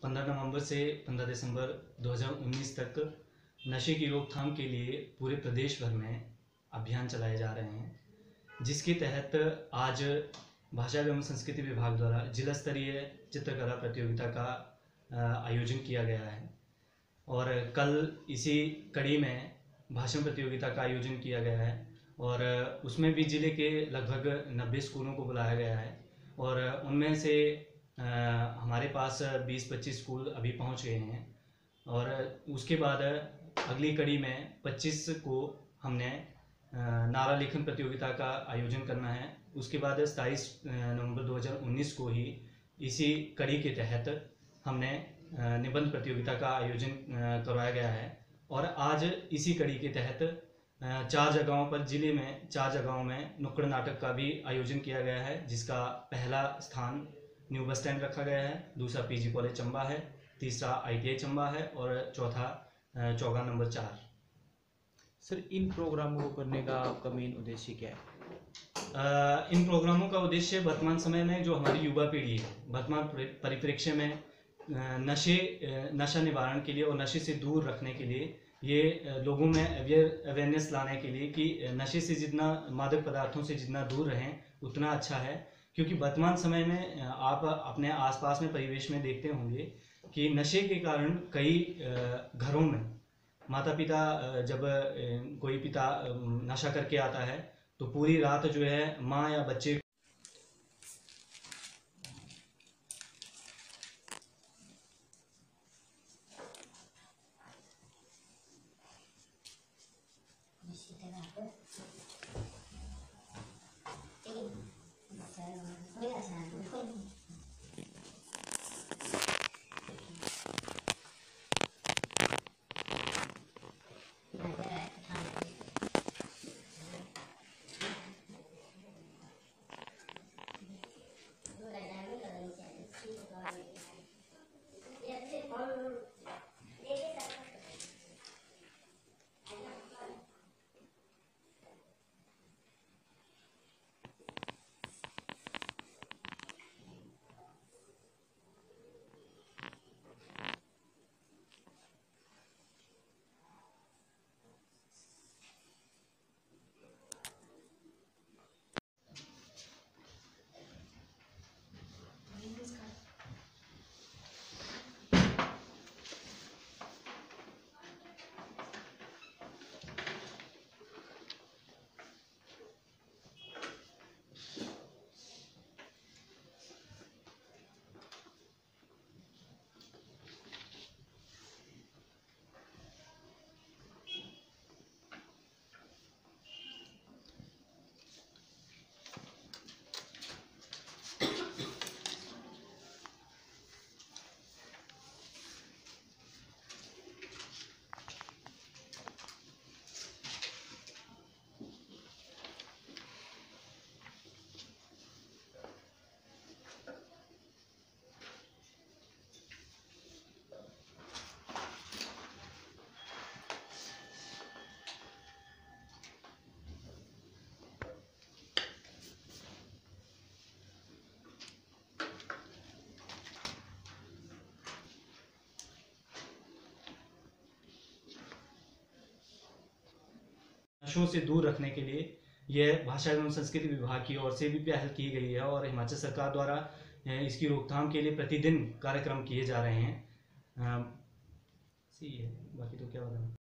15 नवंबर से 15 दिसंबर 2019 तक नशे की रोकथाम के लिए पूरे प्रदेश भर में अभियान चलाए जा रहे हैं, जिसके तहत आज भाषा एवं संस्कृति विभाग द्वारा जिला स्तरीय चित्रकला प्रतियोगिता का आयोजन किया गया है। और कल इसी कड़ी में भाषण प्रतियोगिता का आयोजन किया गया है और उसमें भी जिले के लगभग 90 स्कूलों को बुलाया गया है और उनमें से हमारे पास 20-25 स्कूल अभी पहुंच गए हैं और उसके बाद अगली कड़ी में 25 को हमने नारा लेखन प्रतियोगिता का आयोजन करना है। उसके बाद 27 नवंबर 2019 को ही इसी कड़ी के तहत हमने निबंध प्रतियोगिता का आयोजन करवाया गया है और आज इसी कड़ी के तहत 4 जगहों पर जिले में 4 जगहों में नुक्कड़ नाटक का भी आयोजन किया गया है, जिसका पहला स्थान न्यू बस स्टैंड रखा गया है, दूसरा पीजी कॉलेज चंबा है, तीसरा ITI चंबा है और चौथा चौगा नंबर 4। सर, इन प्रोग्रामों को करने का आपका मेन उद्देश्य क्या है? इन प्रोग्रामों का उद्देश्य वर्तमान समय में जो हमारी युवा पीढ़ी है, वर्तमान परिप्रेक्ष्य में नशा निवारण के लिए और नशे से दूर रखने के लिए, ये लोगों में अवेयरनेस लाने के लिए कि नशे से जितना, मादक पदार्थों से जितना दूर रहें उतना अच्छा है। क्योंकि वर्तमान समय में आप अपने आसपास में परिवेश में देखते होंगे कि नशे के कारण कई घरों में माता पिता, जब कोई पिता नशा करके आता है तो पूरी रात जो है माँ या बच्चे नशों से दूर रखने के लिए यह भाषा एवं संस्कृति विभाग की ओर से भी पहल की गई है और हिमाचल सरकार द्वारा इसकी रोकथाम के लिए प्रतिदिन कार्यक्रम किए जा रहे हैं। सही है, बाकी तो क्या बताऊं।